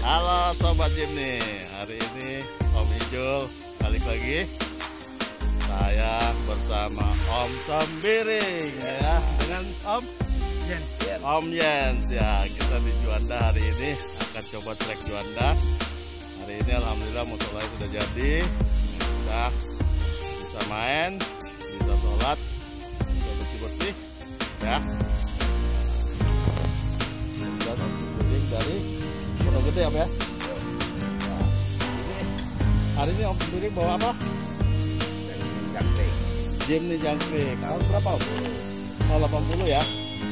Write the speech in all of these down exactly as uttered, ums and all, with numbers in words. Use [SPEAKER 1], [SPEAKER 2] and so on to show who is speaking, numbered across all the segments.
[SPEAKER 1] Halo Sobat Jimny, hari ini Om Ijul balik lagi. Saya bersama Om Sembiring ya, dengan Om
[SPEAKER 2] Jens.
[SPEAKER 1] Om Jens ya. Kita di Juanda hari ini akan coba trek Juanda. Hari ini alhamdulillah musolanya sudah jadi, bisa bisa main, bisa sholat, bisa bersih-bersih ya. Dan Om Sembiring dari Gunung Gede ya, ya. Nah, ini hari ini Om Sembiring bawa apa?
[SPEAKER 2] Jangkrik.
[SPEAKER 1] Jimny Jangkrik. Tahun berapa Om? Oh, delapan puluh ya.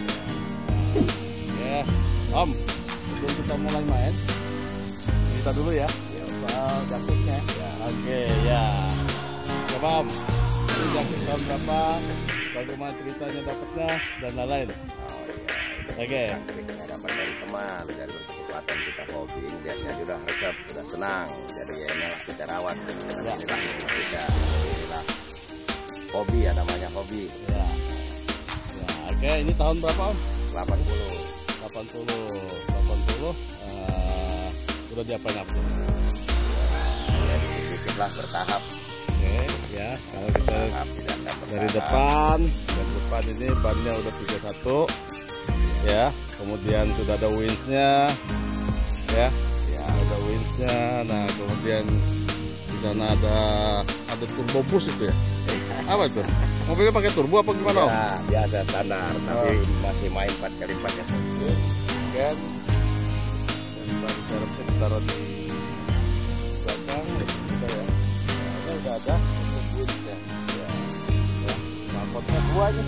[SPEAKER 1] Oke, Om, sebelum kita mulai main, kita dulu ya soal jangkriknya. Ya. Oke, ya. Coba Om, ini jangkrik tahun berapa? Bagaimana ceritanya dapatnya dan lain-lain.
[SPEAKER 2] Oh iya.
[SPEAKER 1] Oke.
[SPEAKER 2] Jangkriknya dapat dari teman, dari berkesempatan kita hobi, lihatnya sudah resep, sudah senang. Jadi ya inilah kita rawat. Dan
[SPEAKER 1] Ya.
[SPEAKER 2] inilah kita, inilah hobi ya, namanya hobi.
[SPEAKER 1] Ya. Ya, oke, ini tahun berapa Om?
[SPEAKER 2] delapan puluh.
[SPEAKER 1] delapan puluh. delapan puluh. Uh, udah diapain apa?
[SPEAKER 2] Ya sedikit-sedikit lah, bertahap.
[SPEAKER 1] Oke, ya. Kalau kita
[SPEAKER 2] Bertahap, tidak ada bertahap.
[SPEAKER 1] dari depan, dari depan ini bannya udah tiga puluh satu. Ya, kemudian sudah ada windsnya, ya, ya ada windsnya. Nah, kemudian di sana ada ada turbo boost itu ya. Apa itu? Mobilnya pakai turbo apa gimana Om?
[SPEAKER 2] Ya, biasa standar, tapi masih main empat kali empat ya.
[SPEAKER 1] Kan, dan baru serepnya ditaruh di belakang, kita ya. Nah, ini udah ada untuk windsnya. Ya, ya. Knalpotnya dua nih.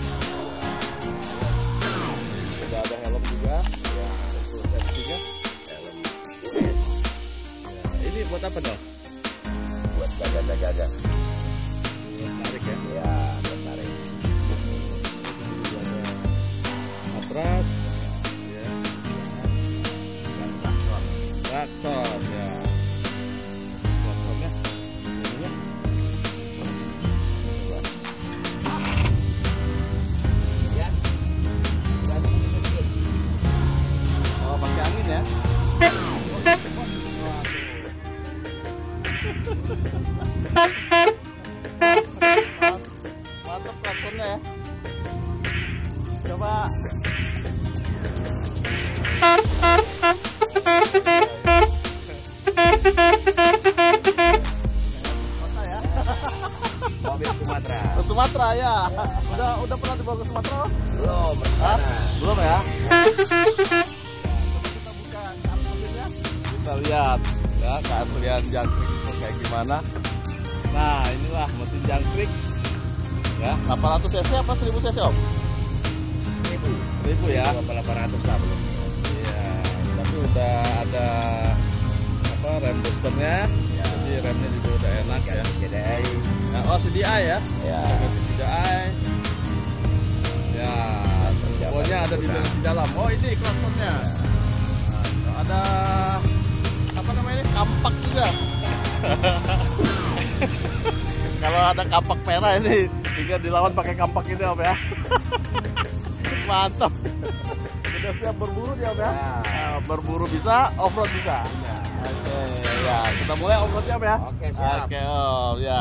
[SPEAKER 1] Sudah ada helm juga, ya, untuk safety-nya.
[SPEAKER 2] Helm
[SPEAKER 1] Ya, ini buat apa dong?
[SPEAKER 2] buat jaga-jaga.
[SPEAKER 1] Buat tarik ya.
[SPEAKER 2] Ya, buat tarik.
[SPEAKER 1] Juga ada matras, ya,
[SPEAKER 2] Dan traktor.
[SPEAKER 1] traktor, ya. Traktornya, ininya. Coba.
[SPEAKER 2] Ya. Dan sedikit.
[SPEAKER 1] Oh, pakai angin ya? Mantap traktornya ya. Coba. Kota ya.
[SPEAKER 2] Mobil Sumatera.
[SPEAKER 1] Ke Sumatera ya. Udah udah pernah dibawa ke Sumatera? Om?
[SPEAKER 2] Belum,
[SPEAKER 1] Hah?
[SPEAKER 2] bersana.
[SPEAKER 1] Belum ya? Coba kita buka kap mobilnya. Kita lihat ya keaslian jangkrik itu kayak gimana. Nah, inilah mesin jangkrik. Ya, delapan ratus cc apa seribu cc Om?
[SPEAKER 2] Seribu.
[SPEAKER 1] seribu ya.
[SPEAKER 2] delapan ratus lah belum.
[SPEAKER 1] Iya, tapi udah ada apa rem boosternya.
[SPEAKER 2] Ya.
[SPEAKER 1] Jadi remnya juga udah enak ya.
[SPEAKER 2] C D I.
[SPEAKER 1] Nah, oh C D I ya.
[SPEAKER 2] Ya.
[SPEAKER 1] Ganti C D I. Ya, pokoknya ada di, di dalam. Oh, ini klaksonnya. Nah, ada apa namanya? Kampak juga. Kalau ada kampak merah ini tinggal dilawan pakai kampak ini Om ya. Mantap. Sudah siap berburu dia Om ya. Nah, berburu bisa, offroad bisa.
[SPEAKER 2] Bisa.
[SPEAKER 1] Oke, ya kita mulai offroadnya Om ya.
[SPEAKER 2] Oke, siap.
[SPEAKER 1] Oke Om, ya.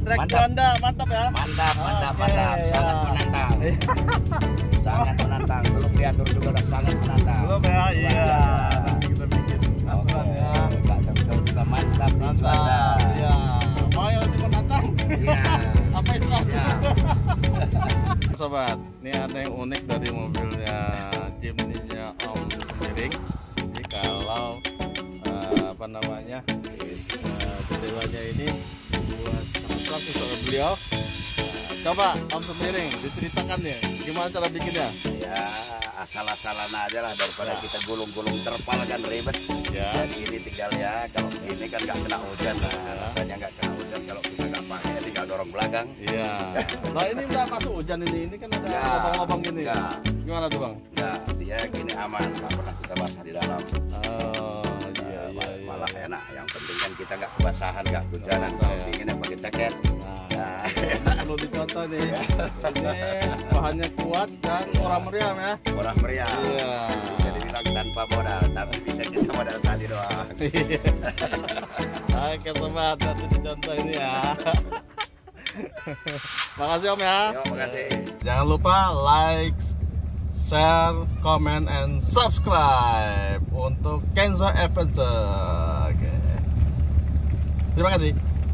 [SPEAKER 1] Trek
[SPEAKER 2] Mantap.
[SPEAKER 1] Anda mantap ya.
[SPEAKER 2] Mantap, mantap,
[SPEAKER 1] Oke,
[SPEAKER 2] mantap. Sangat
[SPEAKER 1] ya.
[SPEAKER 2] menantang. Sangat menantang. Belum diatur juga udah sangat menantang.
[SPEAKER 1] Belum ya, iya. Nanti kita bikin aturan ya.
[SPEAKER 2] Enggak tahu juga mantap.
[SPEAKER 1] Mantap. Iya. Mau yang lebih menantang?
[SPEAKER 2] Iya.
[SPEAKER 1] Apa istilahnya?
[SPEAKER 2] Ya.
[SPEAKER 1] Sobat, ini ada yang unik dari mobilnya Jimny-nya Om Semiring. Jadi kalau uh, apa namanya uh, jendelanya ini buat langsung sama beliau. Nah, coba Om Semiring diceritakan ya, gimana cara bikinnya?
[SPEAKER 2] Ya, asal-asalan aja lah daripada
[SPEAKER 1] Ya.
[SPEAKER 2] kita gulung-gulung terpal kan ribet.
[SPEAKER 1] Ya.
[SPEAKER 2] Jadi ini tinggal ya, kalau ini kan nggak kena hujan lah.
[SPEAKER 1] Ya.
[SPEAKER 2] Rasanya nggak kena hujan kalau kita nggak pakai, tinggal dorong belakang.
[SPEAKER 1] Iya. Nah ini nggak masuk hujan ini, ini kan ada
[SPEAKER 2] Ya.
[SPEAKER 1] lubang-lubang gini.
[SPEAKER 2] Ya.
[SPEAKER 1] Gimana tuh Bang?
[SPEAKER 2] Nah, dia gini aman, nggak pernah kita basah di dalam.
[SPEAKER 1] Oh iya
[SPEAKER 2] Eh,
[SPEAKER 1] iya.
[SPEAKER 2] mal-
[SPEAKER 1] iya.
[SPEAKER 2] malah enak. Yang penting kan kita nggak kebasahan, nggak hujanan.
[SPEAKER 1] Nggak
[SPEAKER 2] Kalau
[SPEAKER 1] basah, ya.
[SPEAKER 2] dinginnya pakai jaket.
[SPEAKER 1] Nah,
[SPEAKER 2] Nah,
[SPEAKER 1] perlu dicontoh nih. Ini bahannya kuat dan murah meriah ya.
[SPEAKER 2] murah meriah.
[SPEAKER 1] Iya.
[SPEAKER 2] Bisa dibilang tanpa modal, tapi bisa kita modal tali doang.
[SPEAKER 1] Oke sobat, nanti dicontoh ini ya. Makasih Om ya.
[SPEAKER 2] Terima kasih.
[SPEAKER 1] Jangan lupa like, share, comment, and subscribe untuk Kenzo Adventure. Oke. Terima kasih.